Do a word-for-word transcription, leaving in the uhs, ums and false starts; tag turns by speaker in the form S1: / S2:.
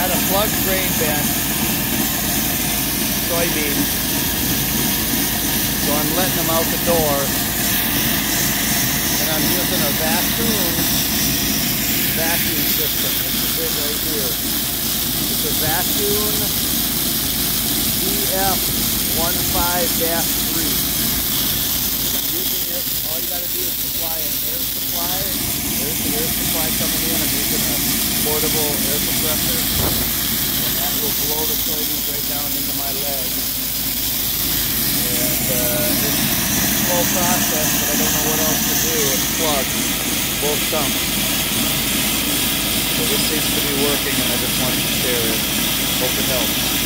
S1: got a plug grain bin, soybeans, so I'm letting them out the door, and I'm using a Vaccon vacuum system. This is it right here. It's a Vaccon D F fifteen dash three. And I'm using it, all you got to do is supply an air supply. There's the air supply coming in. I'm using a portable air compressor, and that will blow the soybeans right down into my leg. And uh, it's a slow process, but I don't know what else to do. It's plugged, both sumps. So this seems to be working, and I just wanted to share it. Hope it helps.